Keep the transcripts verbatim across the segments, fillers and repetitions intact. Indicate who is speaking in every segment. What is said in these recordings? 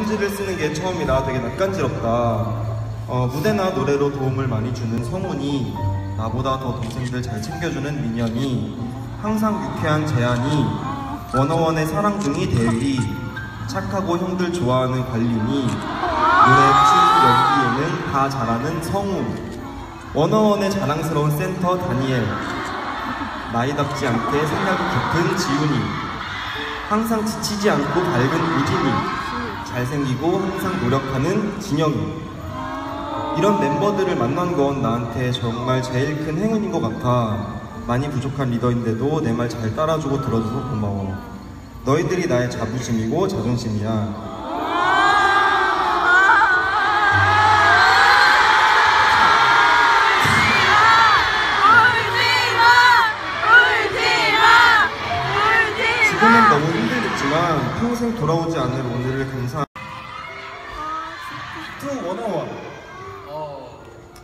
Speaker 1: 편지를 쓰는 게 처음이라 되게 낯간지럽다. 어, 무대나 노래로 도움을 많이 주는 성훈이, 나보다 더 동생들 잘 챙겨주는 민현이, 항상 유쾌한 재한이, 워너원의 사랑둥이 대휘, 착하고 형들 좋아하는 관린이, 노래, 춤, 연기, 예능 다 잘하는 성우, 워너원의 자랑스러운 센터 다니엘, 나이답지 않게 생각이 깊은 지훈이, 항상 지치지 않고 밝은 우진이, 잘생기고 항상 노력하는 진영이. 이런 멤버들을 만난 건 나한테 정말 제일 큰 행운인 것 같아. 많이 부족한 리더인데도 내 말 잘 따라주고 들어줘서 고마워. 너희들이 나의 자부심이고 자존심이야. 지금은 너무 힘들겠지만 평생 돌아오지 않을 오늘을 감사. 투 원어원. 어.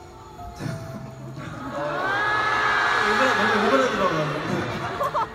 Speaker 1: 너무 오그라들어가지고.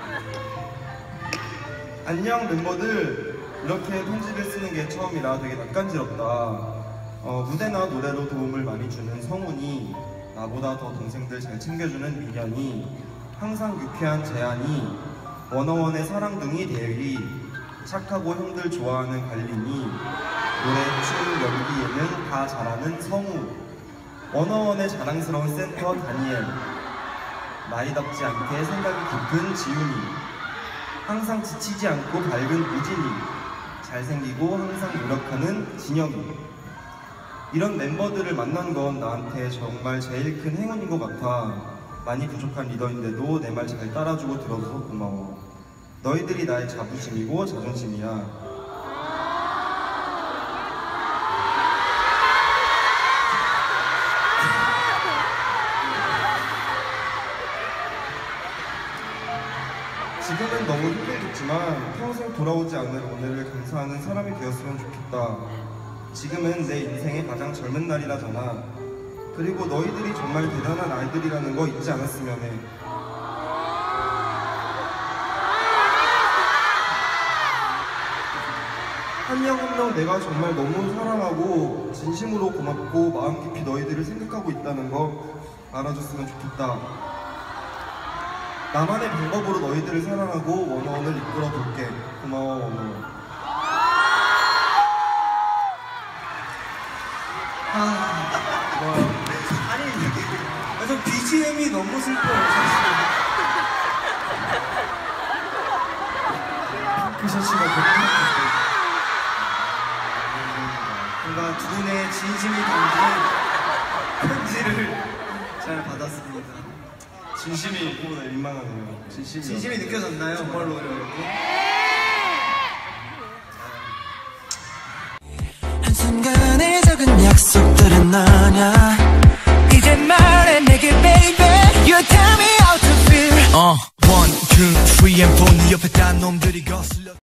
Speaker 1: 안녕 멤버들. 이렇게 편지를 쓰는 게 처음이라 되게 낯간지럽다. 어, 무대나 노래로 도움을 많이 주는 성훈이, 나보다 더 동생들 잘 챙겨주는 민현이, 항상 유쾌한 재한이, 워너원의 사랑둥이 대휘, 착하고 형들 좋아하는 관린이, 노래, 춤, 연기, 예능 다 잘하는 성우, 워너원의 자랑스러운 센터 다니엘, 나이답지 않게 생각이 깊은 지훈이, 항상 지치지 않고 밝은 우진이, 잘생기고 항상 노력하는 진영이. 이런 멤버들을 만난 건 나한테 정말 제일 큰 행운인 것 같아. 많이 부족한 리더인데도 내 말 잘 따라주고 들어줘서 고마워. 너희들이 나의 자부심이고 자존심이야. 지금은 너무 힘들겠지만 평생 돌아오지 않을 오늘을 감사하는 사람이 되었으면 좋겠다. 지금은 내 인생의 가장 젊은 날이라잖아. 그리고 너희들이 정말 대단한 아이들이라는 거 잊지 않았으면 해. 한 명 한 명 내가 정말 너무 사랑하고 진심으로 고맙고 마음 깊이 너희들을 생각하고 있다는 거 알아줬으면 좋겠다. 나만의 방법으로 너희들을 사랑하고 원어원을 이끌어 볼게. 고마워 원어원.
Speaker 2: 아, 고마워요. 아니, 저 비지엠이 너무 슬퍼요, 사실. 그 셔츠가 너무 뭔가 두 분의 진심이 담긴 편지를 잘 받았습니다.
Speaker 1: 진심이 보다 민망하네요. 진심이,
Speaker 2: 진심이 느껴졌나요? 정말로 이렇게?
Speaker 3: 한순간에 적은 약속들은 너냐. 이제 말해 내게 baby. You tell me how to feel. uh, one, two, three and four 네 옆에 딴 놈들이 거슬려